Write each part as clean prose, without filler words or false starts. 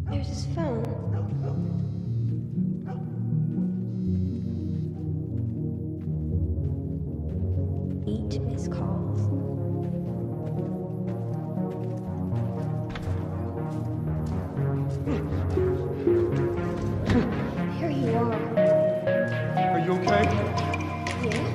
There's his phone. Each missed calls. Here you are. Are you okay? Yeah?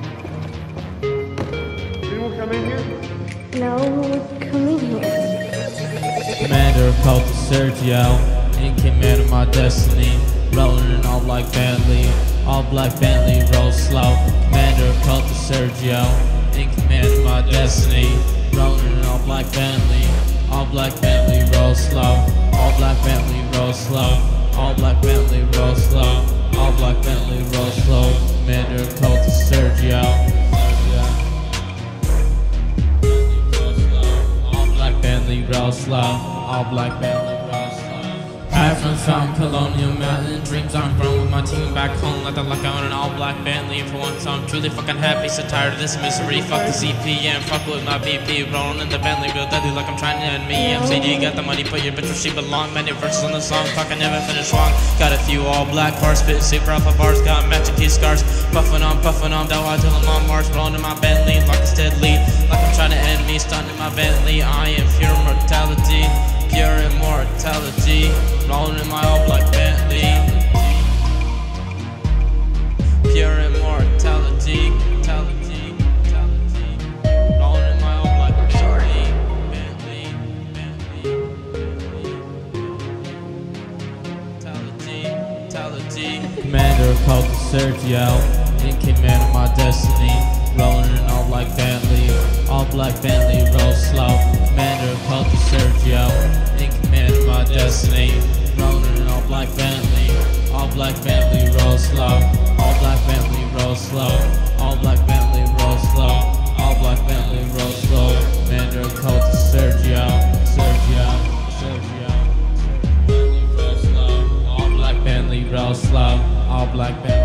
Anyone come in here? No, come in here. Commander called to Sergio, in command of my destiny. Rolling in all black Bentley, all black Bentley, roll slow. Commander called to Sergio, in command of my destiny. Rolling in all black Bentley, all black Bentley, roll slow. All black Bentley, roll slow. All black Bentley, roll slow. All black Bentley, roll slow. Commander called to Sergio. Bentley roll slow, all black Bentley roll slow. Passing from colonial mountain dreams, I'm grown with my team back home. Like I own an all black Bentley, and for once I'm truly fucking happy. So tired of this misery. Fuck the CPM, fuck with my VP. Rolling in the Bentley, real deadly like I'm trying to end me. MCD got the money, put your bitch where she belong. Many verses on the song, fuck I never finish wrong. Got a few all black cars, spit super off of bars. Got matching key scars, puffing on, though I till I'm on Mars. Rolling in my Bentley, like it's deadly. Like I'm trying to end me, stunning my Bentley. I am pure mortality, pure immortality. Rolling in my all black Bentley, pure immortality, mortality. Rolling in my all black Bentley, mortality. Commander called to Sergio, in command of my destiny. Rolling in all black Bentley, all black Bentley, roll slow. Commander called to Sergio, in command of my destiny. Rolling in all black Bentley, all black Bentley, roll slow. All black Bentley, roll slow. All black Bentley, roll slow. All black Bentley, roll slow. Commander called to Sergio, Sergio. All black Bentley, roll slow. All black Bentley.